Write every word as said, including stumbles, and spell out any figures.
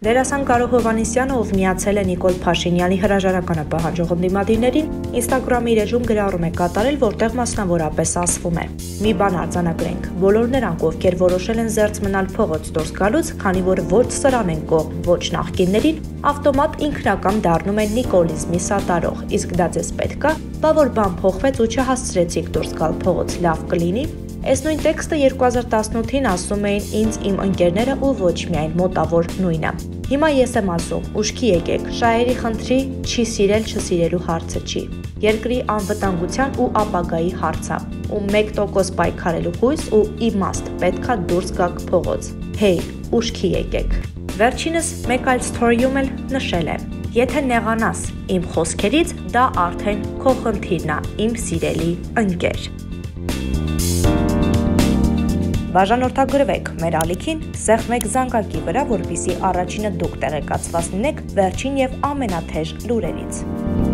Դերասան Կարո Հովհաննիսյանը, ով միացել է Նիկոլ Փաշինյանի հրաժարականը պահանջող ընդդիմադիրներին, Instagram-ի իր էջում գրառում է կատարել, որտեղ մասնավորապես ասվում է. «Մի բան արձանագրենք, բոլոր նրանք, ովքեր որոշել են զերծ մնալ փողոց դուրս գալուց, քանի որ ոչ սրան են կողմ, ոչ նախկիններին, ավտոմատ ինքնական դառնում են նիկոլիզմի սատարող, իսկ դա ձեզ պետք է, բա որ բան փոխվեց ու չհասցրեցիք դուրս գալ փողոց, լավ կլինի»։ Այս նույն տեքստը երկու հազար տասնութին ասում էին ինձ իմ ընկերները ու ոչ միայն մոտավոր նույնը։ Հիմա ես եմ ասում, ուշքի եկեք, շահերի խնդրի չի սիրել չսիրելու հարցը չի։ Երկրի անվտանգության ու ապագայի հարցը, ու մեկ տոկոս պայքարելու հույս ու իմաստ պետքա դուրս գաք փողոց։ Հեյ, ուշքի եկեք։ Վերջինս մեկ այլ սթորիում էլ նշել է. Եթե նեղանաս իմ խոսքերից, դա արդեն քո խնդիրն է, իմ սիրելի ընկեր։ Բաժանորդագրվեք մեր ալիքին, սեղմեք զանգակի վրա, որպեսզի առաջինը դուք տեղեկացված լինեք վերջին եւ ամենաթեժ լուրերից։